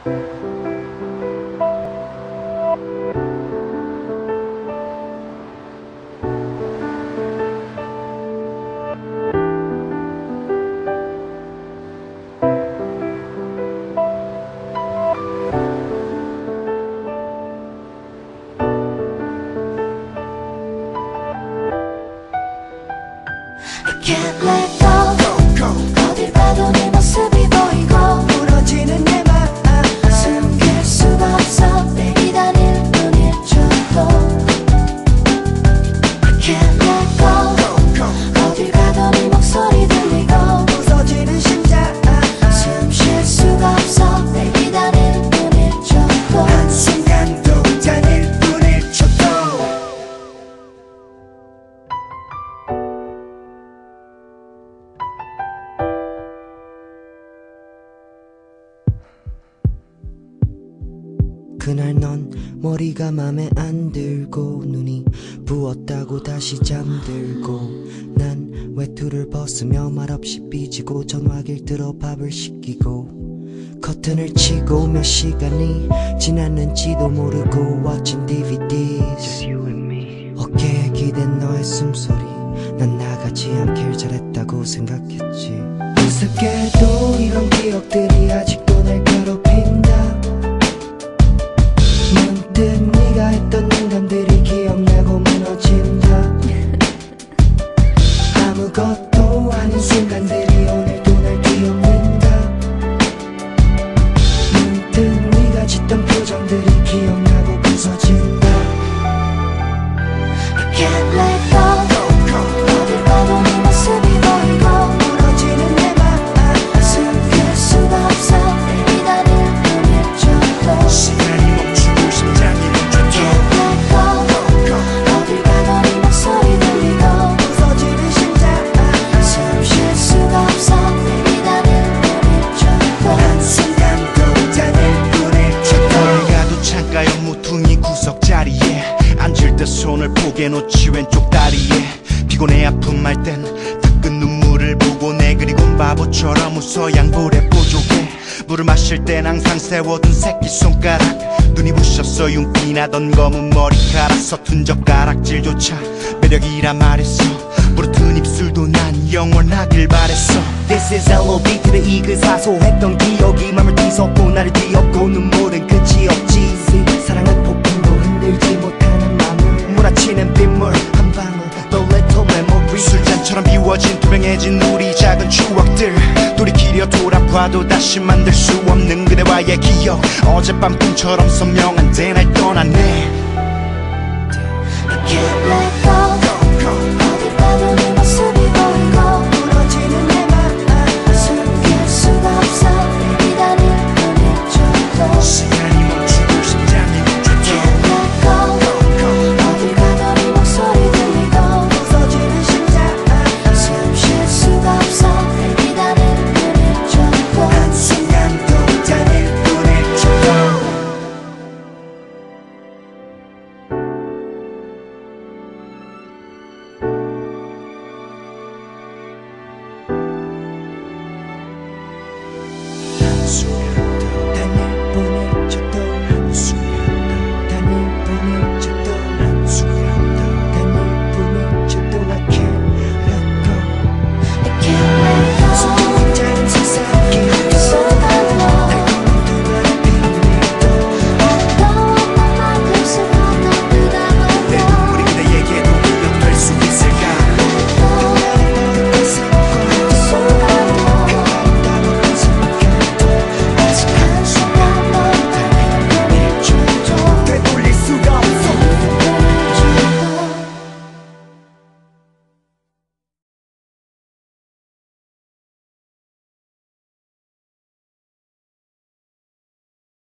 Can't let go. 어딜 봐도 네 모습이 보이고 부러지는 내 맘 숨길 수가 없어 내리 다닐 뿐일지도 Can't let go. 어딜 가도 네 목소리 들리고 부서지는 심장 숨 쉴 수가 없어 내리 다닐 뿐일지도 한순간도 다닐 뿐일지도 그날 넌 머리가 맘에 안 들고 눈이 부었다고 다시 잠들고 난 외투를 벗으며 말없이 삐지고 전화기를 들어 밥을 시키고 커튼을 치고 몇 시간이 지났는지도 모르고 watching DVDs 어깨에 기댄 너의 숨소리 난 나가지 않길 잘했다고 생각했지 우습게도 이런 기억들이 아직도 날 괴롭힌다 문득 네가 했던 농담들이 기억나고 무너진다 아무것도 아닌 순간들이 오늘도 날 기억는다 문득 네가 짓던 표정들이 기억나고 부서진다 Can't let go. 어딜 봐도 네 모습이 보이고 부러지는 내 맘 숨길 수가 없어 내리 다닐 뿐일지도 시간이 멈추고 심장이 멈춰도 Can't let go. 어딜 가도 네 목소리 들리고 부서지는 심장 숨 쉴 수가 없어 내리 다닐 뿐일지도 한순간도 다닐 뿐일지도 가도 창가의 무퉁이 구석 자리에 앉을 때 손을 포개 놓지 왼쪽 다리에 피곤해 아픈 말 땐 닦은 눈물을 보고 내 그리곤 바보처럼 웃어 양볼에 보조개 물을 마실 땐 항상 세워둔 새끼손가락 눈이 부셨어 윤기 나던 검은 머리카락 서툰 젓가락질조차 매력이라 말했어 부르튼 입술도 난 영원하길 바랬어 This is LOB to the E 그 사소했던 기억이 맘을 뒤섞고 나를 뒤엎고 눈물은 끝이 없지 사랑은 폭풍도 흔들지 못하는 맘을 몰아치는 빗물 한 방울 The little memory 술잔처럼 비워진 투명해진 우리 작은 추억들 돌이키려 돌아봐도 다시 만들 수 없는 그대와의 기억 어젯밤 꿈처럼 선명한데 날 떠났네 Can't let go. 어딜 봐도 네